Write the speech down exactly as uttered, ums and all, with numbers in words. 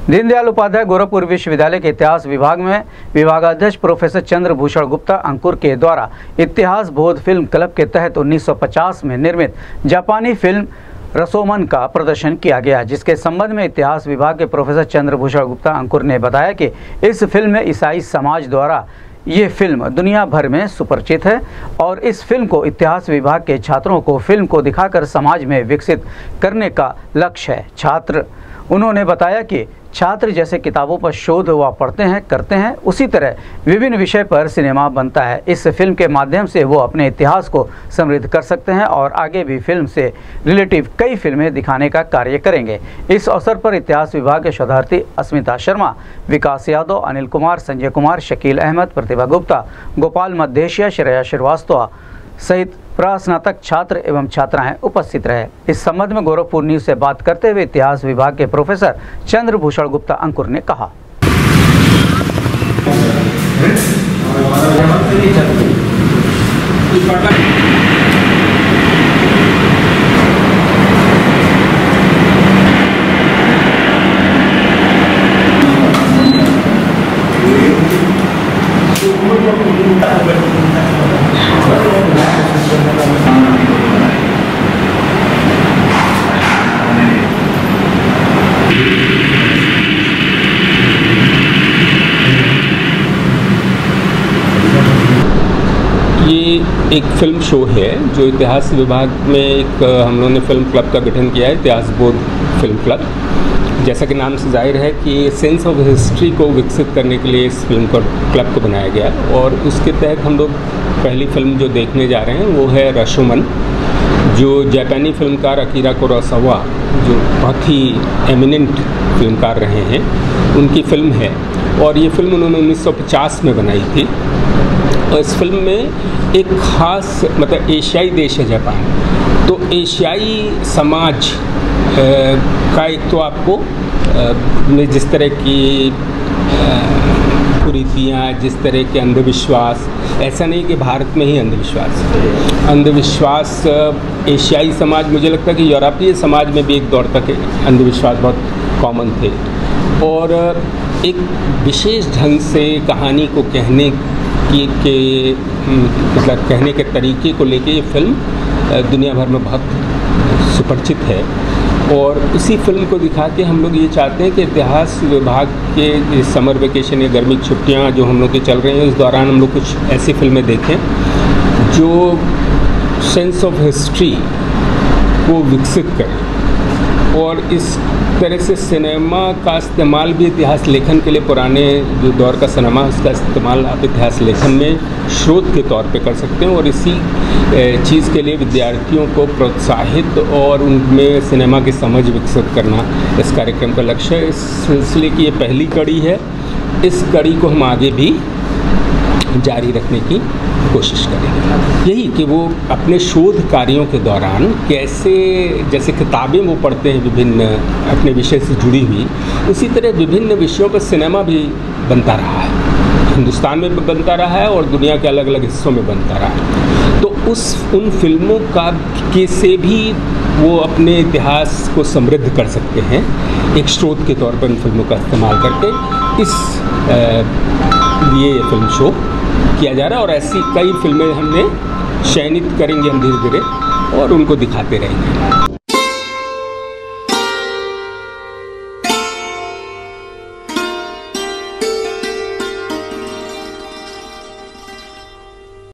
दीनदयाल उपाध्याय गोरखपुर विश्वविद्यालय के इतिहास विभाग में विभागाध्यक्ष प्रोफेसर चंद्रभूषण गुप्ता अंकुर के द्वारा इतिहास बोध फिल्म क्लब के तहत उन्नीस सौ पचास में निर्मित जापानी फिल्म रसोमन का प्रदर्शन किया गया, जिसके संबंध में इतिहास विभाग के प्रोफेसर चंद्रभूषण गुप्ता अंकुर ने बताया कि इस फिल्म में ईसाई समाज द्वारा ये फिल्म दुनिया भर में सुपरिचित है और इस फिल्म को इतिहास विभाग के छात्रों को फिल्म को दिखाकर समाज में विकसित करने का लक्ष्य है। छात्र उन्होंने बताया कि छात्र जैसे किताबों पर शोध व पढ़ते हैं करते हैं, उसी तरह विभिन्न विषय पर सिनेमा बनता है। इस फिल्म के माध्यम से वो अपने इतिहास को समृद्ध कर सकते हैं और आगे भी फिल्म से रिलेटिव कई फिल्में दिखाने का कार्य करेंगे। इस अवसर पर इतिहास विभाग के शोधार्थी अस्मिता शर्मा, विकास यादव, अनिल कुमार, संजय कुमार, शकील अहमद, प्रतिभा गुप्ता, गोपाल मध्येशिया, श्रेया श्रीवास्तव सहित प्रस्नातक छात्र एवं छात्राएं उपस्थित रहे। इस संबंध में गोरखपुर न्यूज से बात करते हुए इतिहास विभाग के प्रोफेसर चंद्रभूषण गुप्ता अंकुर ने कहा, ये एक फिल्म शो है जो इतिहास विभाग में एक हम लोगों ने फिल्म क्लब का गठन किया है, इतिहास बोध फिल्म क्लब। जैसा कि नाम से जाहिर है कि सेंस ऑफ हिस्ट्री को विकसित करने के लिए इस फिल्म को क्लब को बनाया गया और उसके तहत हम लोग पहली फिल्म जो देखने जा रहे हैं वो है रसोमन, जो जापानी फिल्मकार अकीरा कुरोसावा, जो बहुत ही एमिनेंट फिल्मकार रहे हैं, उनकी फिल्म है और ये फिल्म उन्होंने उन्नीस सौ पचास में बनाई थी। और इस फिल्म में एक ख़ास मतलब एशियाई देश है जापान, तो एशियाई समाज का एक तो आपको में जिस तरह की कुरीतियाँ, जिस तरह के अंधविश्वास, ऐसा नहीं कि भारत में ही अंधविश्वास अंधविश्वास एशियाई समाज, मुझे लगता है कि यूरोपीय समाज में भी एक दौर तक अंधविश्वास बहुत कॉमन थे और एक विशेष ढंग से कहानी को कहने की के मतलब कहने के तरीके को लेके ये फिल्म दुनिया भर में बहुत सुपरिचित है। और उसी फिल्म को दिखा के हम लोग ये चाहते हैं कि इतिहास विभाग के समर वेकेशन या गर्मी की छुट्टियाँ जो हम लोग के चल रही हैं उस दौरान हम लोग कुछ ऐसी फिल्में देखें जो सेंस ऑफ हिस्ट्री को विकसित करें और इस तरह से सिनेमा का इस्तेमाल भी इतिहास लेखन के लिए, पुराने जो दौर का सिनेमा उसका इस्तेमाल आप इतिहास लेखन में स्रोत के तौर पे कर सकते हैं और इसी चीज़ के लिए विद्यार्थियों को प्रोत्साहित और उनमें सिनेमा की समझ विकसित करना इस कार्यक्रम का लक्ष्य है। इस सिलसिले की ये पहली कड़ी है, इस कड़ी को हम आगे भी जारी रखने की कोशिश करेंगे। यही कि वो अपने शोध कार्यों के दौरान कैसे, जैसे किताबें वो पढ़ते हैं विभिन्न अपने विषय से जुड़ी हुई, उसी तरह विभिन्न विषयों पर सिनेमा भी बनता रहा है, हिंदुस्तान में भी बनता रहा है और दुनिया के अलग अलग हिस्सों में बनता रहा है। तो उस उन फिल्मों का के से भी वो अपने इतिहास को समृद्ध कर सकते हैं एक स्रोत के तौर पर इन फिल्मों का इस्तेमाल करके। इस लिए ये फिल्म शो किया जा रहा है और ऐसी कई फिल्में हमने चयनित करेंगे हम धीरे धीरे और उनको दिखाते रहेंगे।